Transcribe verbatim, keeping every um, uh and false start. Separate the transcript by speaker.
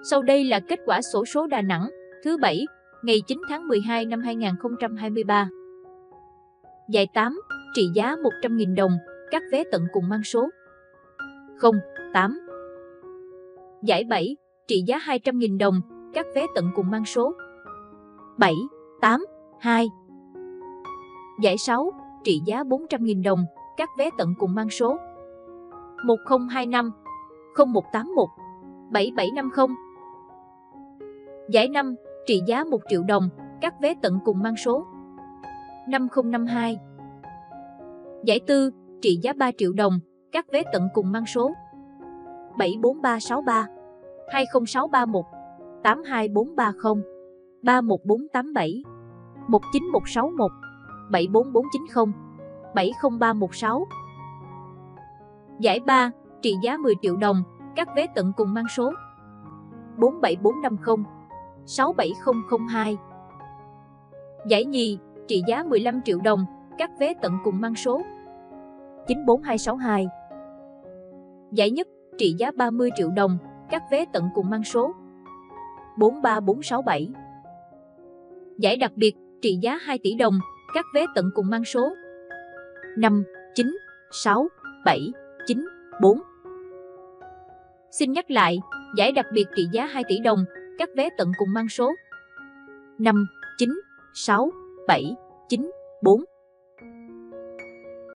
Speaker 1: Sau đây là kết quả xổ số Đà Nẵng thứ bảy, ngày chín tháng mười hai năm hai nghìn không trăm hai mươi ba. Giải tám, trị giá một trăm nghìn đồng, các vé tận cùng mang số không tám. Giải bảy, trị giá hai trăm nghìn đồng, các vé tận cùng mang số bảy tám hai. Giải sáu, trị giá bốn trăm nghìn đồng, các vé tận cùng mang số một không hai năm, không một tám một, bảy bảy năm không. Giải năm, trị giá một triệu đồng, các vé tận cùng mang số năm không năm hai. Giải tư, trị giá ba triệu đồng, các vé tận cùng mang số bảy bốn ba sáu ba, hai không sáu ba một, tám hai bốn ba không, ba một bốn tám bảy, một chín một sáu một, bảy bốn bốn chín không, bảy không ba một sáu. Giải ba, trị giá mười triệu đồng, các vé tận cùng mang số bốn bảy bốn năm không, sáu bảy không không hai. Giải nhì, trị giá mười lăm triệu đồng, các vé tận cùng mang số chín bốn hai sáu hai. Giải nhất, trị giá ba mươi triệu đồng, các vé tận cùng mang số bốn ba bốn sáu bảy. Giải đặc biệt, trị giá hai tỷ đồng, các vé tận cùng mang số năm chín sáu bảy chín bốn. Xin nhắc lại, giải đặc biệt trị giá hai tỷ đồng, các vé tận cùng mang số năm chín sáu bảy chín bốn.